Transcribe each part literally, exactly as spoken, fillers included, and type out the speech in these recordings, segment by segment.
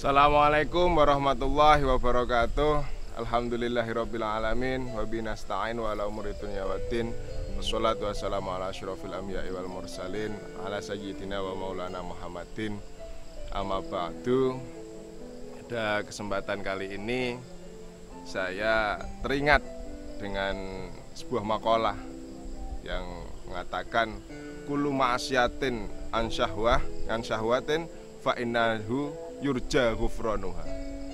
Assalamualaikum warahmatullahi wabarakatuh. Alhamdulillahirabbil alamin wa bihi nasta'in wa ala umuri dunya waddin. Wassalatu wassalamu ala asyrofil anbiya'i wal mursalin ala sayyidina wa maulana Muhammadin. Amma ba'du. Pada kesempatan kali ini saya teringat dengan sebuah makalah yang mengatakan kullu ma'asyatin an syahwah an syahwatin fa innahu yurja ghufranuha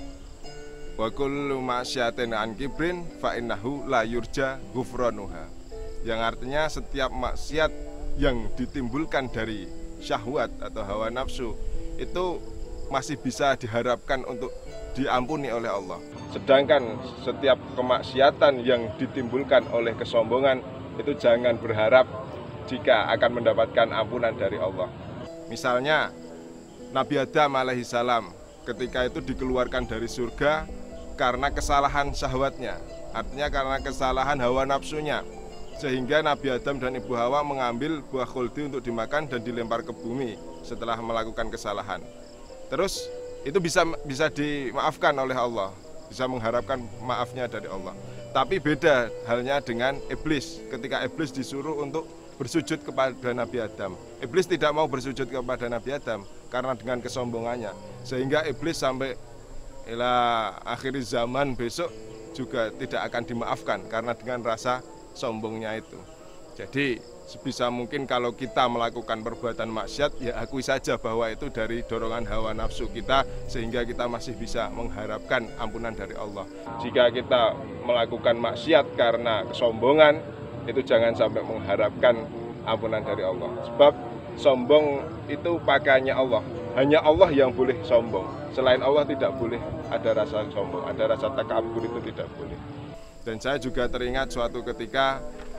wa kullu ma'syatin an kibrin fa innahu la yurja ghufranuha, yang artinya setiap maksiat yang ditimbulkan dari syahwat atau hawa nafsu itu masih bisa diharapkan untuk diampuni oleh Allah, sedangkan setiap kemaksiatan yang ditimbulkan oleh kesombongan itu jangan berharap jika akan mendapatkan ampunan dari Allah. Misalnya Nabi Adam alaihissalam ketika itu dikeluarkan dari surga karena kesalahan syahwatnya, artinya karena kesalahan hawa nafsunya, sehingga Nabi Adam dan Ibu Hawa mengambil buah khuldi untuk dimakan dan dilempar ke bumi setelah melakukan kesalahan. Terus itu bisa bisa dimaafkan oleh Allah, bisa mengharapkan maafnya dari Allah. Tapi beda halnya dengan iblis, ketika iblis disuruh untuk bersujud kepada Nabi Adam. Iblis tidak mau bersujud kepada Nabi Adam karena dengan kesombongannya, sehingga iblis sampai ila akhir zaman besok juga tidak akan dimaafkan karena dengan rasa sombongnya itu. Jadi sebisa mungkin kalau kita melakukan perbuatan maksiat, ya akui saja bahwa itu dari dorongan hawa nafsu kita, sehingga kita masih bisa mengharapkan ampunan dari Allah. Jika kita melakukan maksiat karena kesombongan, itu jangan sampai mengharapkan ampunan dari Allah, sebab sombong itu pakaiannya Allah. Hanya Allah yang boleh sombong, selain Allah tidak boleh ada rasa sombong, ada rasa takabur, itu tidak boleh. Dan saya juga teringat suatu ketika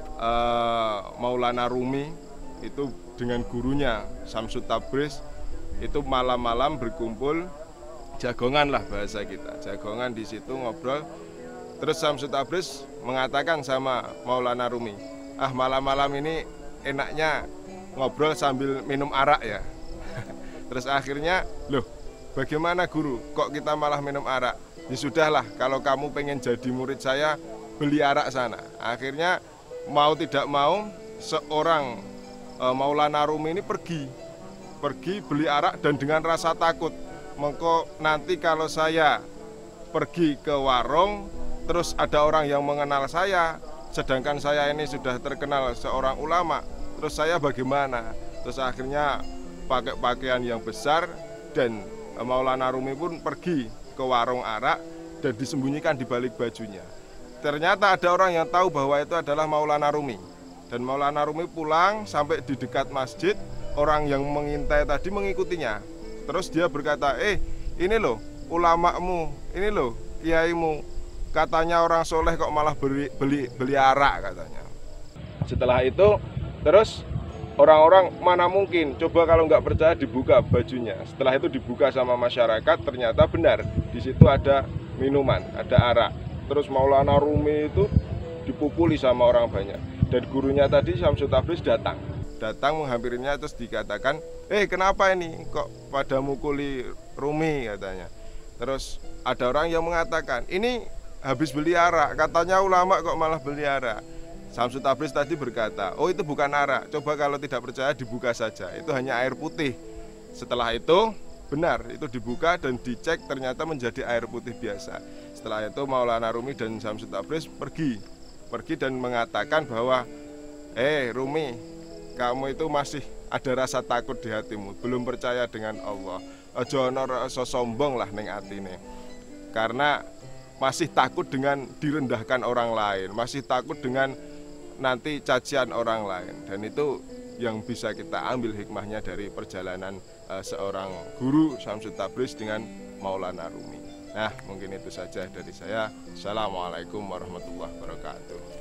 uh, Maulana Rumi itu dengan gurunya Syamsut Tabriz itu malam-malam berkumpul, jagongan lah bahasa kita, jagongan di situ ngobrol. Terus Syamsut Tabriz mengatakan sama Maulana Rumi, ah malam-malam ini enaknya ngobrol sambil minum arak ya. Terus akhirnya, loh bagaimana guru, kok kita malah minum arak? Ya sudahlah, kalau kamu pengen jadi murid saya, beli arak sana. Akhirnya mau tidak mau seorang e, Maulana Rumi ini pergi Pergi beli arak dan dengan rasa takut, mengko nanti kalau saya pergi ke warung terus ada orang yang mengenal saya, sedangkan saya ini sudah terkenal seorang ulama, terus saya bagaimana? Terus akhirnya pakai pakaian yang besar dan Maulana Rumi pun pergi ke warung arak dan disembunyikan di balik bajunya. Ternyata ada orang yang tahu bahwa itu adalah Maulana Rumi, dan Maulana Rumi pulang sampai di dekat masjid, orang yang mengintai tadi mengikutinya. Terus dia berkata, eh ini loh ulamamu, ini loh kiaimu, katanya orang soleh kok malah beli, beli, beli arak katanya. Setelah itu terus orang-orang mana mungkin, coba kalau nggak percaya dibuka bajunya. Setelah itu dibuka sama masyarakat, ternyata benar di situ ada minuman, ada arak. Terus Maulana Rumi itu dipukuli sama orang banyak, dan gurunya tadi Syamsut Tabriz datang datang menghampirinya, terus dikatakan, eh kenapa ini kok pada mukuli Rumi katanya. Terus ada orang yang mengatakan, ini habis beli arak, katanya ulama kok malah beli arak. Syamsut Tabriz tadi berkata, oh itu bukan arak, coba kalau tidak percaya dibuka saja, itu hanya air putih. Setelah itu benar, itu dibuka dan dicek, ternyata menjadi air putih biasa. Setelah itu Maulana Rumi dan Syamsut Tabriz pergi Pergi dan mengatakan bahwa, eh Rumi, kamu itu masih ada rasa takut di hatimu, belum percaya dengan Allah. Aja ana rasa sombong lah ning atine, karena masih takut dengan direndahkan orang lain, masih takut dengan nanti cacian orang lain. Dan itu yang bisa kita ambil hikmahnya dari perjalanan uh, seorang guru Syamsut Tabriz dengan Maulana Rumi. Nah, mungkin itu saja dari saya. Assalamualaikum warahmatullahi wabarakatuh.